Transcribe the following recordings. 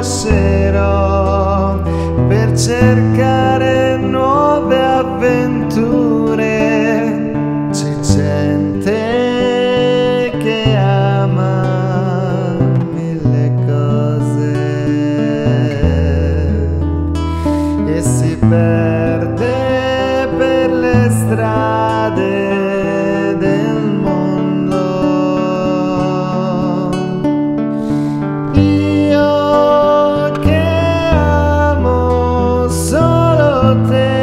lascerò per cercare nuove avventure. C'è gente che ama mille cose e si perde per le strade del mondo. Io che amo solo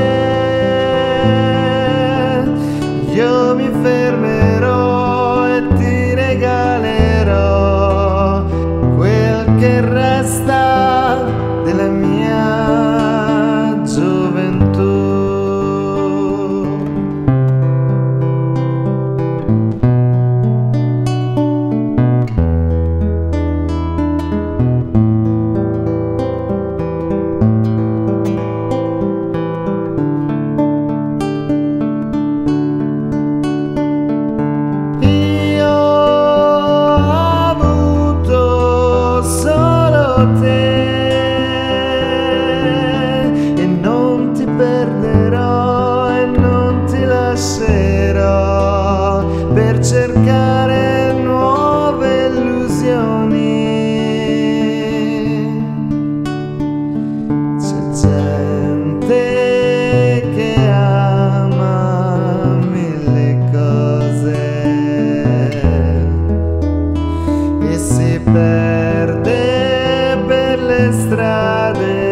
te, io mi fermerò e ti regalerò quel che resta della mia gioventù. E non ti perderò e non ti lascerò per cercare nuove illusioni. C'è gente che ama mille cose e si perde per le strade